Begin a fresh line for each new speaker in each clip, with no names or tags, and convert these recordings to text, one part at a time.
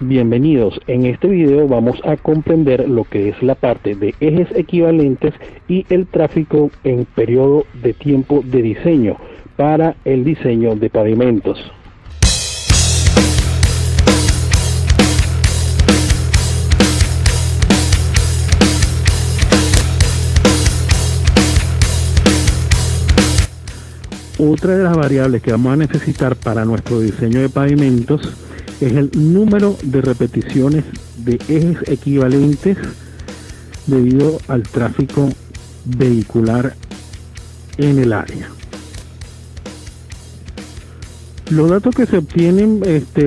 Bienvenidos, en este video vamos a comprender lo que es la parte de ejes equivalentes y el tráfico en periodo de tiempo de diseño para el diseño de pavimentos. Otra de las variables que vamos a necesitar para nuestro diseño de pavimentos es el número de repeticiones de ejes equivalentes debido al tráfico vehicular en el área. Los datos que se obtienen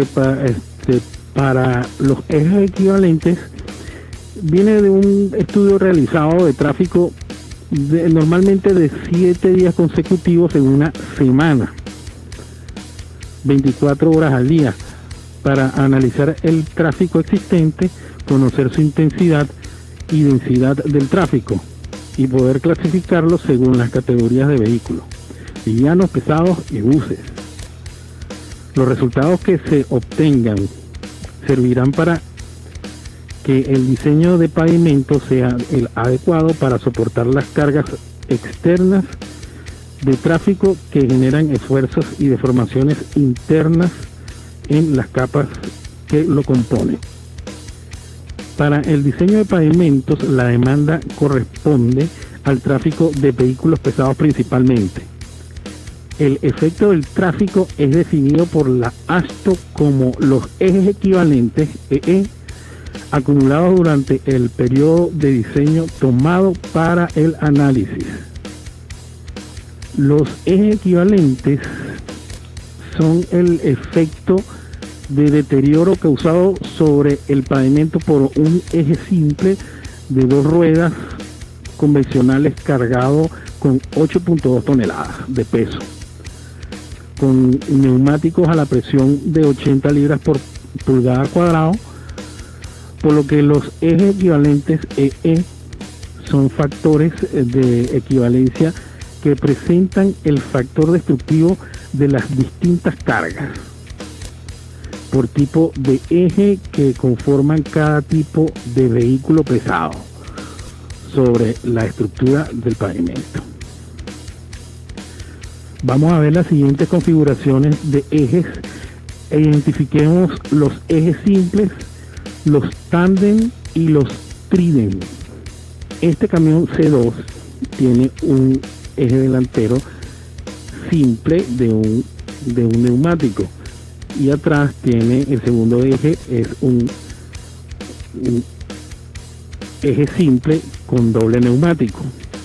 para los ejes equivalentes viene de un estudio realizado de tráfico normalmente de 7 días consecutivos en una semana, 24 horas al día, para analizar el tráfico existente, conocer su intensidad y densidad del tráfico y poder clasificarlo según las categorías de vehículos, livianos, pesados y buses. Los resultados que se obtengan servirán para que el diseño de pavimento sea el adecuado para soportar las cargas externas de tráfico que generan esfuerzos y deformaciones internas en las capas que lo componen. Para el diseño de pavimentos, la demanda corresponde al tráfico de vehículos pesados principalmente. El efecto del tráfico es definido por la AASHTO como los ejes equivalentes EE acumulados durante el periodo de diseño tomado para el análisis. Los ejes equivalentes son el efecto de deterioro causado sobre el pavimento por un eje simple de 2 ruedas convencionales cargado con 8.2 toneladas de peso, con neumáticos a la presión de 80 libras por pulgada cuadrado, por lo que los ejes equivalentes EE son factores de equivalencia que presentan el factor destructivo de las distintas cargas por tipo de eje que conforman cada tipo de vehículo pesado sobre la estructura del pavimento. Vamos a ver las siguientes configuraciones de ejes e identifiquemos los ejes simples, los tándem y los trídem. Este camión C2 tiene un eje delantero simple de un neumático y atrás tiene el segundo eje, es un eje simple con doble neumático.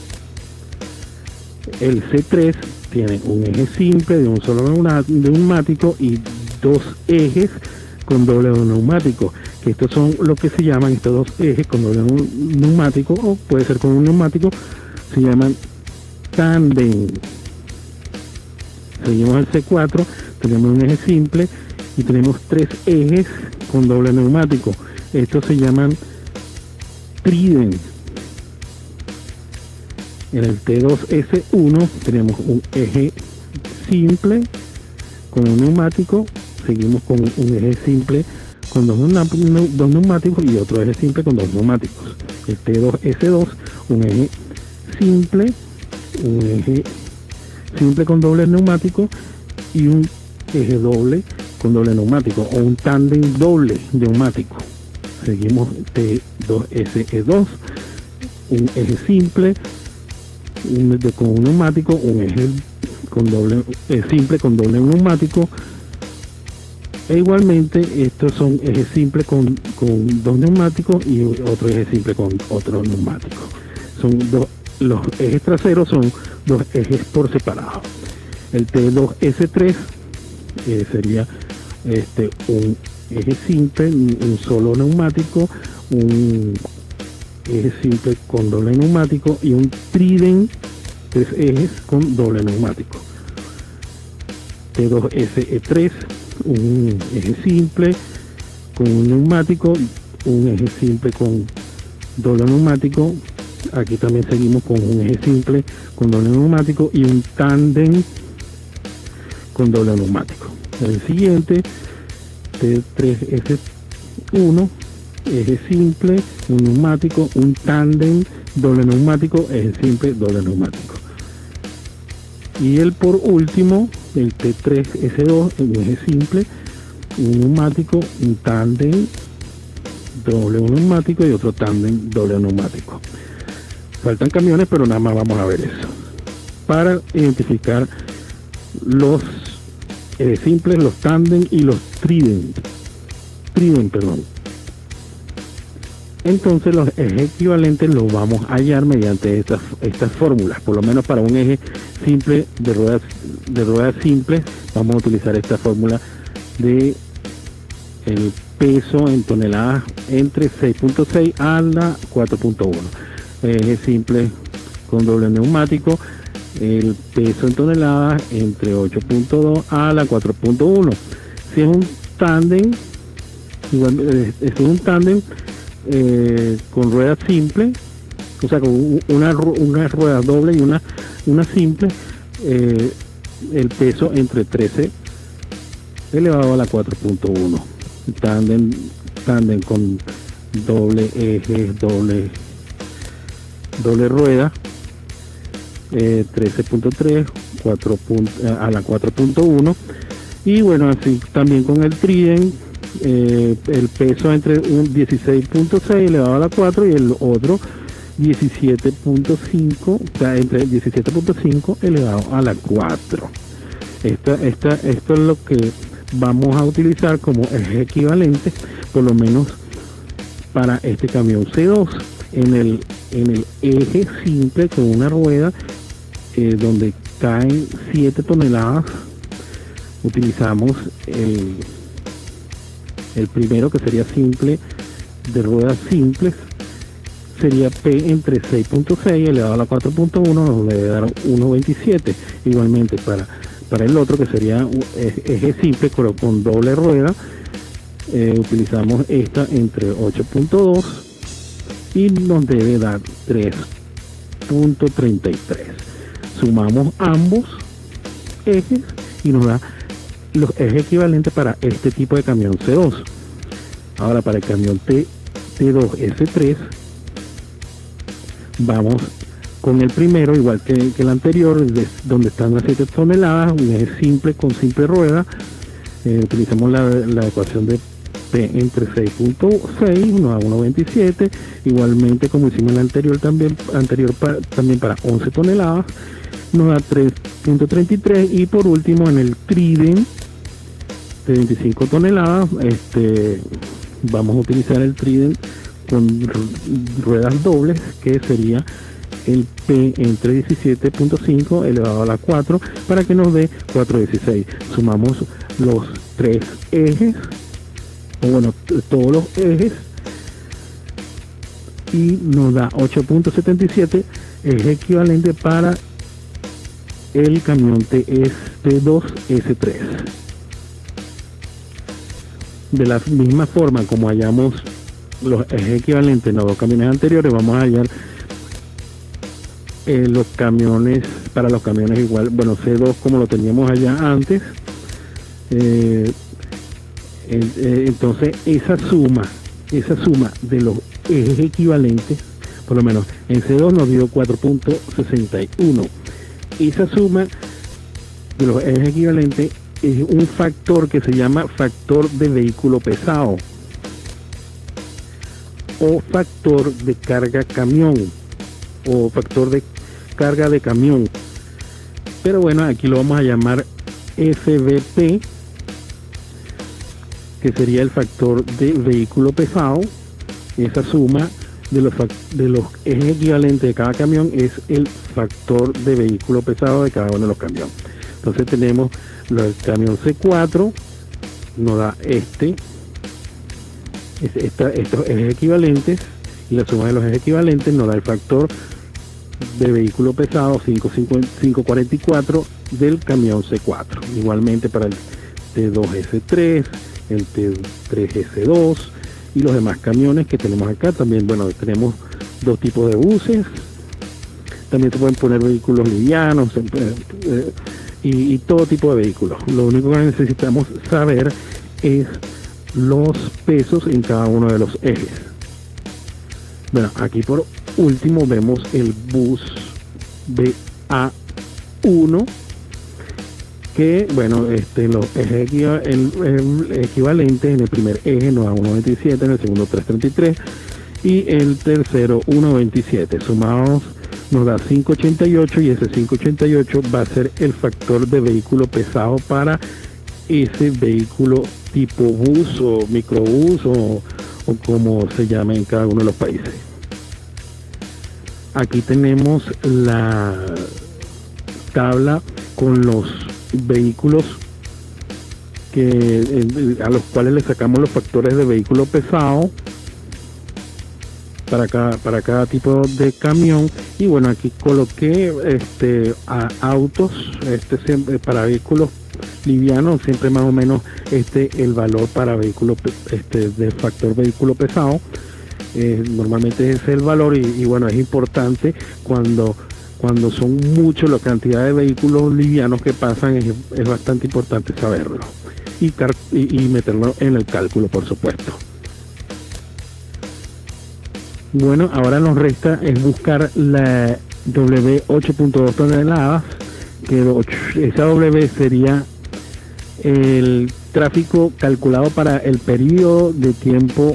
El C3 tiene un eje simple de un solo neumático y 2 ejes con doble neumático, que estos son lo que se llaman, estos 2 ejes con doble neumático, o puede ser con un neumático, se llaman tándem. Seguimos al C4, tenemos un eje simple y tenemos 3 ejes con doble neumático, estos se llaman trídem. En el T2S1 tenemos un eje simple con un neumático, seguimos con un eje simple con dos neumáticos y otro eje simple con 2 neumáticos. El T2S2, un eje simple con doble neumático y un eje doble con doble neumático, o un tándem doble neumático. Seguimos T2SE2, un eje simple con un neumático, un eje simple con doble neumático, e igualmente estos son ejes simples con 2 neumáticos y otro eje simple con otro neumático. Los ejes traseros son 2 ejes por separado. El T2S3 sería un eje simple, un solo neumático, un eje simple con doble neumático y un trídem, 3 ejes con doble neumático. T2SE3, un eje simple con un neumático, un eje simple con doble neumático. Aquí también seguimos con un eje simple con doble neumático y un tándem con doble neumático. El siguiente T3S 1, eje simple, un neumático, un tándem, doble neumático, eje simple, doble neumático. Y el por último, el T3S2, el eje simple, un neumático, un tándem, doble neumático y otro tándem, doble neumático. Faltan camiones, pero nada más vamos a ver eso. Para identificar los ejes simples, los tándem y los trident, perdón. Entonces los ejes equivalentes los vamos a hallar mediante estas fórmulas. Por lo menos para un eje simple de ruedas simples vamos a utilizar esta fórmula de el peso en toneladas entre 6.6 a la 4.1. Eje simple con doble neumático, el peso en toneladas entre 8.2 a la 4.1. Si es un tándem, igual, es un tándem con ruedas simples, o sea, con una rueda doble y una simple, el peso entre 13 elevado a la 4.1. Tándem con doble eje, doble rueda, 13.3 a la 4.1. y bueno, así también con el trident, el peso entre un 16.6 elevado a la 4 y el otro 17.5, o sea, entre 17.5 elevado a la 4. Esto es lo que vamos a utilizar como eje equivalente, por lo menos para este camión C2. En el eje simple con una rueda donde caen 7 toneladas, utilizamos el primero, que sería simple, de ruedas simples, sería P entre 6.6 elevado a la 4.1, nos debe dar 1.27. Igualmente para el otro, que sería eje simple pero con doble rueda, utilizamos esta entre 8.2 y nos debe dar 3.33. Sumamos ambos ejes y nos da los ejes equivalentes para este tipo de camión C2. Ahora para el camión T2S3 vamos con el primero, igual que el anterior, donde están las 7 toneladas, un eje simple con simple rueda. Utilizamos la ecuación de P entre 6.6, nos da 1.27, igualmente como hicimos en el anterior, también para 11 toneladas, nos da 3.33, y por último en el trident de 25 toneladas, vamos a utilizar el trident con ruedas dobles, que sería el P entre 17.5 elevado a la 4, para que nos dé 4.16. Sumamos los tres ejes, o bueno, todos los ejes, y nos da 8.77, es equivalente para el camión T2S3. De la misma forma como hallamos los ejes equivalentes en los dos camiones anteriores, vamos a hallar los camiones, para los camiones igual, bueno, C2 como lo teníamos allá antes. Entonces esa suma de los ejes equivalentes, por lo menos en C2 nos dio 4.61. Esa suma de los ejes equivalentes es un factor que se llama factor de vehículo pesado o factor de carga camión o factor de carga de camión, pero bueno, aquí lo vamos a llamar FVP, que sería el factor de vehículo pesado. Esa suma de los ejes equivalentes de cada camión es el factor de vehículo pesado de cada uno de los camiones. Entonces tenemos el camión C4, nos da estos ejes equivalentes, y la suma de los ejes equivalentes nos da el factor de vehículo pesado 544 del camión C4. Igualmente para el T2S3, el T3S2 y los demás camiones que tenemos acá. También, bueno, tenemos dos tipos de buses, también se pueden poner vehículos livianos y todo tipo de vehículos. Lo único que necesitamos saber es los pesos en cada uno de los ejes. Bueno, aquí por último vemos el bus BA1, que bueno, los ejes el equivalente: en el primer eje nos da 1.27, en el segundo 3.33 y el tercero 1.27. Sumados nos da 5.88, y ese 5.88 va a ser el factor de vehículo pesado para ese vehículo tipo bus o microbús o como se llame en cada uno de los países. Aquí tenemos la tabla con los vehículos a los cuales le sacamos los factores de vehículo pesado para cada tipo de camión. Y bueno, aquí coloqué autos, para vehículos livianos, siempre más o menos el valor para vehículo de factor vehículo pesado. Normalmente ese es el valor, y bueno, es importante cuando son muchos la cantidad de vehículos livianos que pasan, es bastante importante saberlo y meterlo en el cálculo, por supuesto. Bueno, ahora nos resta es buscar la W 8.2 toneladas, que esa W sería el tráfico calculado para el periodo de tiempo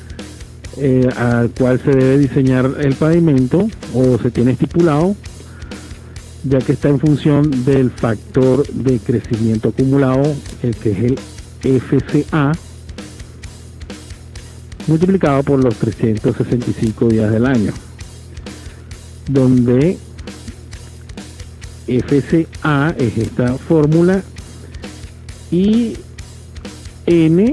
al cual se debe diseñar el pavimento, o se tiene estipulado, ya que está en función del factor de crecimiento acumulado, que es el FCA, multiplicado por los 365 días del año, donde FCA es esta fórmula y N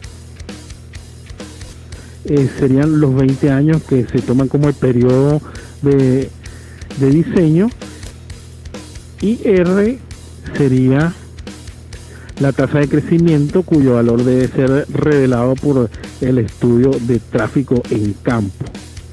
serían los 20 años que se toman como el periodo de diseño, y R sería la tasa de crecimiento cuyo valor debe ser revelado por el estudio de tráfico en campo.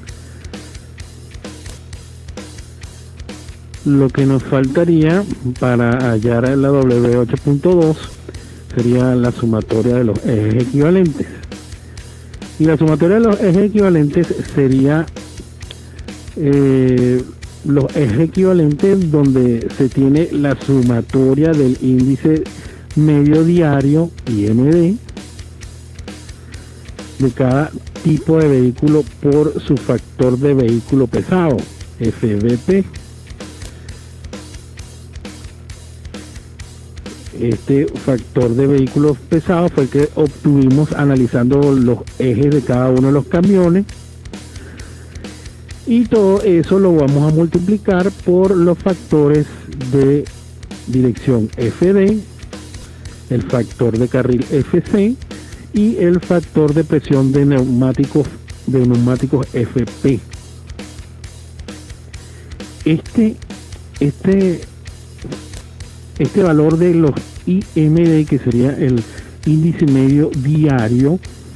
Lo que nos faltaría para hallar la W 8.2 sería la sumatoria de los ejes equivalentes. Y la sumatoria de los ejes equivalentes sería los ejes equivalentes donde se tiene la sumatoria del índice medio diario, IMD, de cada tipo de vehículo por su factor de vehículo pesado, FVP. Este factor de vehículos pesados fue el que obtuvimos analizando los ejes de cada uno de los camiones, y todo eso lo vamos a multiplicar por los factores de dirección FD, el factor de carril FC y el factor de presión de neumáticos FP. Este valor de los IMD, que sería el índice medio diario,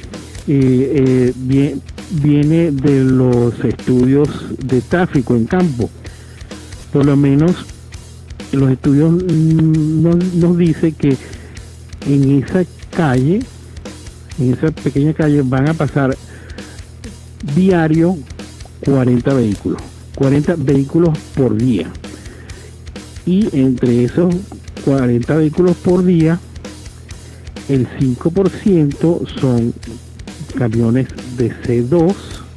viene de los estudios de tráfico en campo. Por lo menos los estudios nos dice que en esa calle, en esa pequeña calle, van a pasar diario 40 vehículos por día. Y entre esos 40 vehículos por día, el 5% son camiones de C2,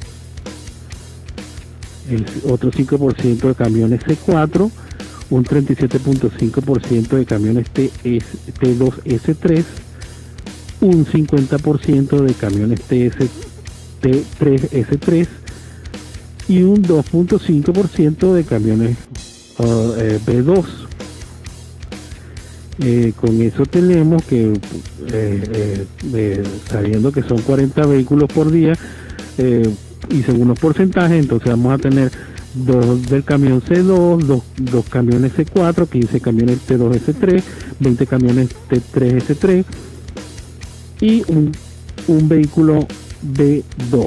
el otro 5% de camiones C4, un 37.5% de camiones T2S3, un 50% de camiones T3S3 y un 2.5% de camiones B2. Con eso tenemos que, sabiendo que son 40 vehículos por día, y según los porcentajes, entonces vamos a tener 2 del camión C2, 2 camiones C4, 15 camiones T2S3, 20 camiones T3S3 y un vehículo B2.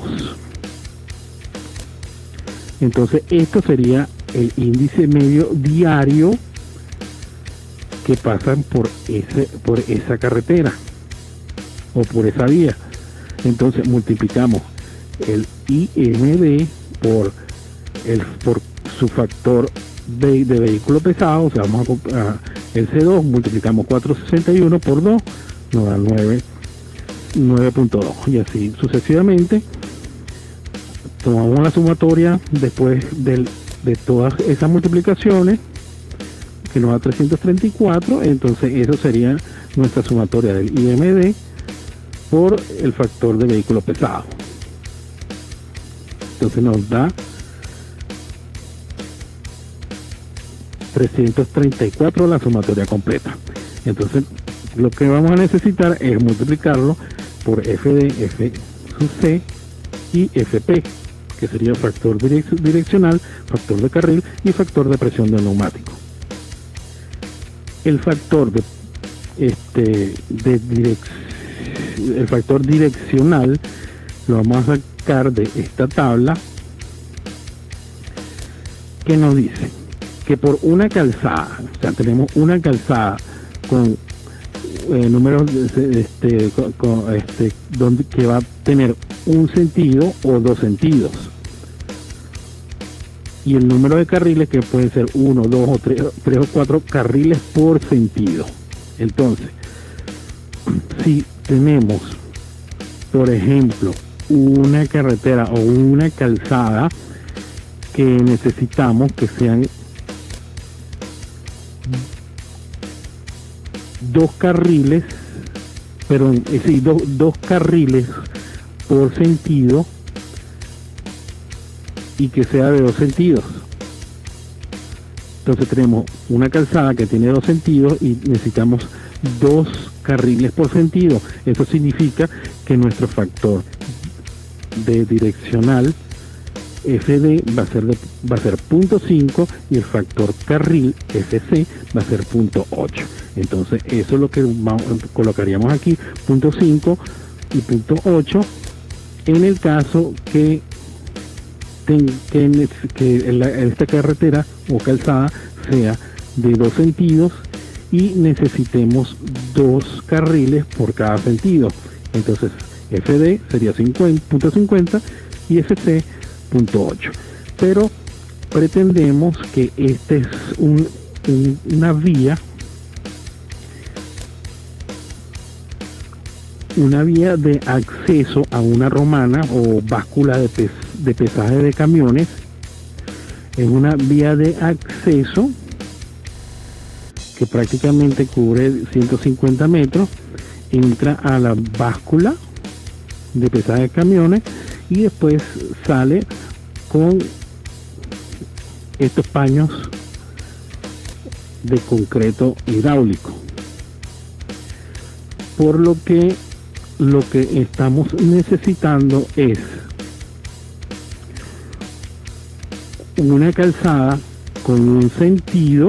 Entonces esto sería el índice medio diario que pasan por esa carretera. o por esa vía. Entonces multiplicamos el IMD por su factor de vehículo pesado, o sea, vamos a el C2, multiplicamos 461 por 2, nos da 9.2, y así sucesivamente. Tomamos la sumatoria después de todas esas multiplicaciones, que nos da 334, entonces eso sería nuestra sumatoria del IMD por el factor de vehículo pesado. Entonces nos da 334 la sumatoria completa. Entonces lo que vamos a necesitar es multiplicarlo por FD, F sub C y FP, que sería factor direccional, factor de carril y factor de presión del neumático. El factor el factor direccional lo vamos a sacar de esta tabla, que nos dice que por una calzada, o sea, tenemos una calzada con números donde que va a tener un sentido o dos sentidos, y el número de carriles que pueden ser 1, 2 o 3 o 4 carriles por sentido. Entonces, si tenemos, por ejemplo, una carretera o una calzada que necesitamos que sean dos carriles por sentido, y que sea de dos sentidos. Entonces tenemos una calzada que tiene dos sentidos y necesitamos dos carriles por sentido. Eso significa que nuestro factor de direccional FD va a ser 0.5 y el factor carril FC va a ser 0.8. Entonces eso es lo que colocaríamos aquí, 0.5 y 0.8 en el caso que esta carretera o calzada sea de dos sentidos y necesitemos dos carriles por cada sentido. Entonces FD sería 0.50 y FC 0.8, pero pretendemos que este es una vía de acceso a una romana o báscula de pesaje de camiones. Es una vía de acceso que prácticamente cubre 150 metros, entra a la báscula de pesaje de camiones y después sale con estos paños de concreto hidráulico, por lo que estamos necesitando es una calzada con un sentido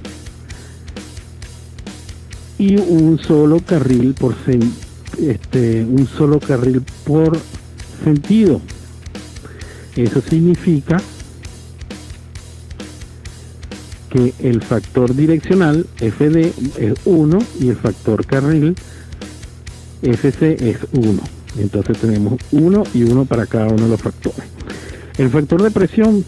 y un solo carril por sentido. Eso significa que el factor direccional FD es 1 y el factor carril FC es 1. Entonces tenemos 1 y 1 para cada uno de los factores. El factor de presión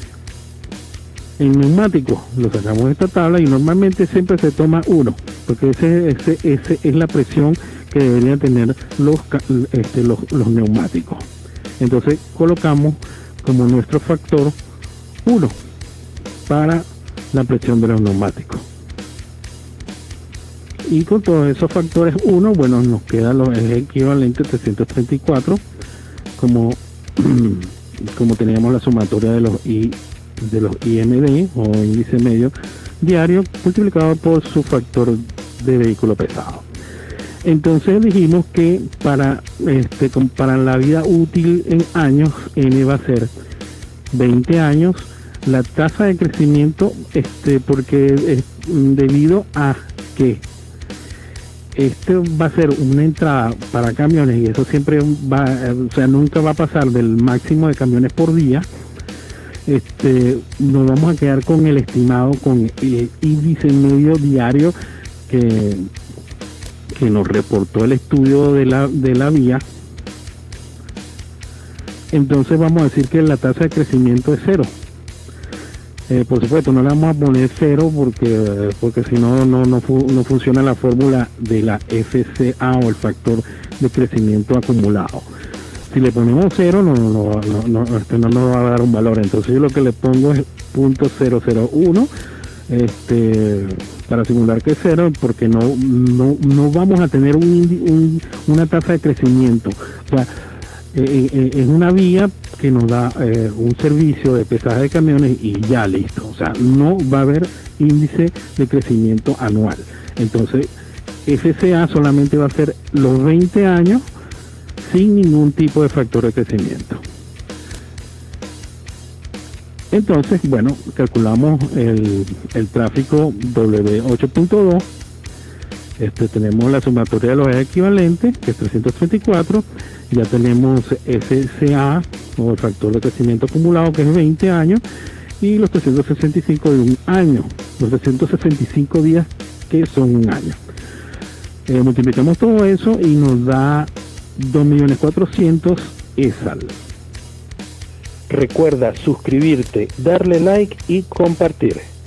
en neumático lo sacamos de esta tabla y normalmente siempre se toma 1, porque ese es la presión que deberían tener los neumáticos. Entonces colocamos como nuestro factor 1 para la presión de los neumáticos. Y con todos esos factores 1, bueno, nos queda el equivalente 334, como teníamos la sumatoria de los IMD o índice medio diario multiplicado por su factor de vehículo pesado. Entonces dijimos que para la vida útil en años, N va a ser 20 años. La tasa de crecimiento, porque debido a que va a ser una entrada para camiones y eso siempre nunca va a pasar del máximo de camiones por día, nos vamos a quedar con el estimado, con el índice medio diario que que nos reportó el estudio de la vía, entonces vamos a decir que la tasa de crecimiento es 0. Por supuesto, no le vamos a poner 0 porque si no, no funciona la fórmula de la FCA o el factor de crecimiento acumulado. Si le ponemos 0, no nos va a dar un valor. Entonces yo lo que le pongo es .001 para simular que es 0, porque no vamos a tener una tasa de crecimiento. O sea, es una vía que nos da un servicio de pesaje de camiones y ya listo. O sea, no va a haber índice de crecimiento anual. Entonces, FCA solamente va a ser los 20 años sin ningún tipo de factor de crecimiento. Entonces, bueno, calculamos el tráfico W8.2. Tenemos la sumatoria de los equivalentes, que es 334. Ya tenemos FCA, o el factor de crecimiento acumulado, que es 20 años, y los 365 de un año, los 365 días, que son un año. Multiplicamos todo eso y nos da 2.400.000 ESAL.
Recuerda suscribirte, darle like y compartir.